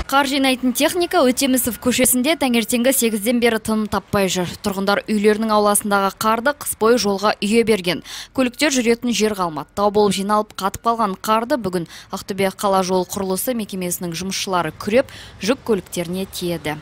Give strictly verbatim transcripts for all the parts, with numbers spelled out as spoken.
Қар жинайтын техника Өтемісов көшесінде таңертеңгі сегізден бері тыным таппай жүр. Тұрғындар үйлерінің ауласындағы қарды қыс бойы жолға үйе берген. Көліктер жүретін жер қалмады. Тау болып жиналып қатып қалған қарды бүгін Ақтөбе қала жол құрылысы мекемесінің жұмысшылары күреп, жүк көліктеріне тиеді.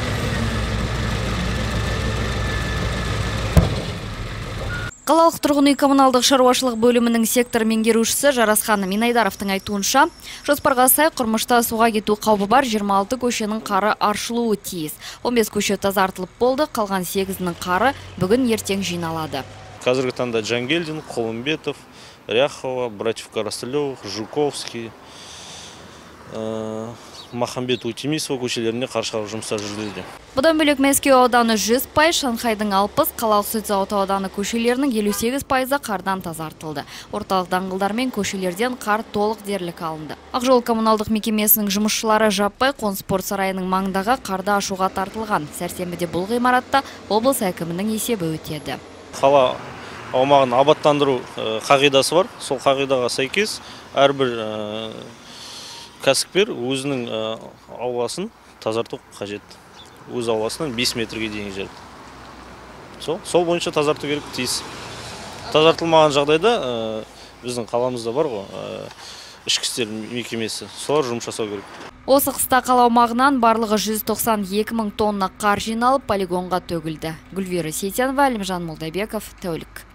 Қалалық тұрғын үй коммуналдық шаруашылық бөлімінің сектор меңгерушісі Жарасхан Минайдаровтың айтуынша, жоспарға сай құрмышта суға кету қаупі бар жиырма алты көшенің қары аршылуы тиіс. он бес көше тазартылып болды, қалған сегізінің қары бүгін ертең жиналады. Қазіргі таңда Жангелдин, Қолымбетов, Ряхова, Братьев Коростылев, Жуковский, Махамбет Утемисова көшелеріне қар шығару жұмыстары жүргізілуде. Бұдан бөлек Мәскеу ауданы жүз пайыз, Шанхайдың алпыс, қалалық сүт зауыты ауданы көшелерінің елу сегіз пайызы қардан тазартылды. Орталық даңғылдар мен көшелерден қар толық дерлік алынды. Ақжол коммуналдық мекемесінің жұмысшылары жаппай Қоныс спорт сарайының маңындағы қарды ашуға тартылған. Сәрсенбіде бұл ғимаратта облыс әкімінің есебі өтеді. Қала аумағын абаттандыру қағидасы бар. Сол қағидаға сәйкес әрбір кәсіпкер өзінің ауласын тазарту қажет. Өз ауласынан бес метрге дейін жерді. Сол, сол бойынша тазарту керек тиіс. Тазартылмаған жағдайда біздің қаламызда бар ғой, ішкі істер мекемесі, солар жұмыс жасау керек. Осы қыста қала аумағынан барлығы жүз тоқсан екі мың тонна қар жиналып полигонға төгілді. Гүлвира Сейтенова, Әлімжан Молдайбеков, тәулік.